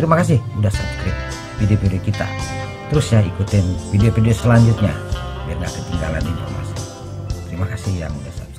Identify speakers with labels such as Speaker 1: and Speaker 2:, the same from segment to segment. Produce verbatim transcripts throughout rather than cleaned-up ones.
Speaker 1: Terima kasih udah subscribe video-video kita. Terus ya ikutin video-video selanjutnya biar gak ketinggalan informasi. Terima kasih yang udah subscribe.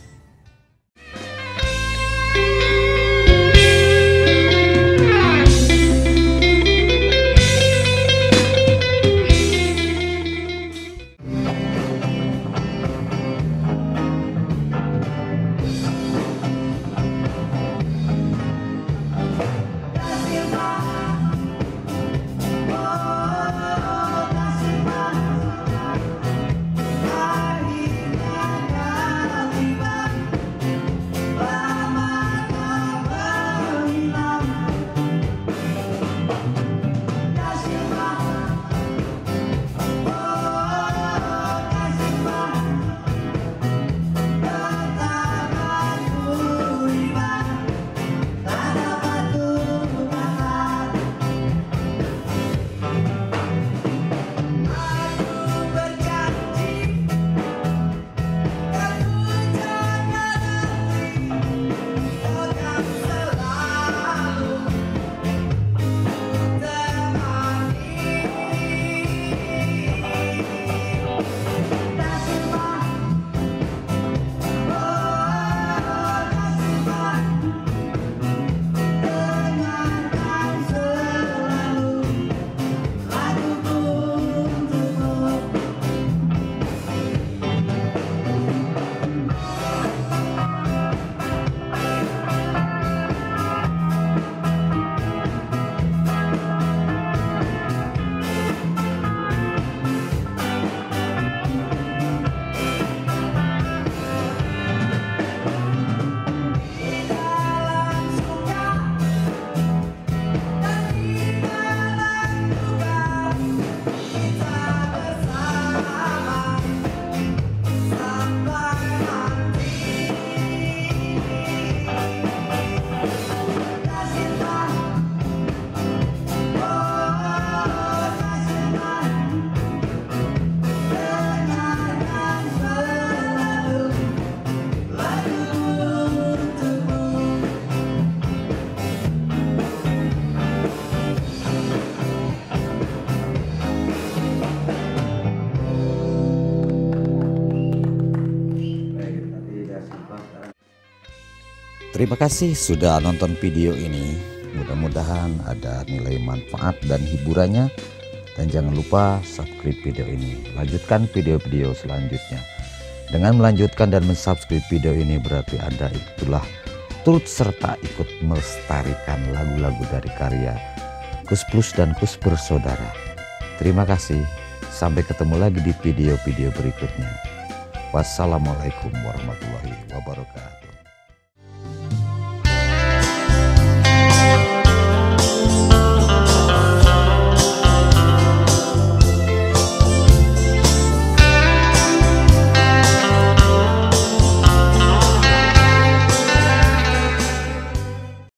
Speaker 2: Terima kasih sudah nonton video ini. Mudah-mudahan ada nilai manfaat dan hiburannya. Dan jangan lupa subscribe video ini. Lanjutkan video-video selanjutnya. Dengan melanjutkan dan mensubscribe video ini berarti Anda itulah turut serta ikut melestarikan lagu-lagu dari karya Kus Plus dan Kus Bersaudara. Terima kasih. Sampai ketemu lagi di video-video berikutnya. Wassalamualaikum warahmatullahi wabarakatuh.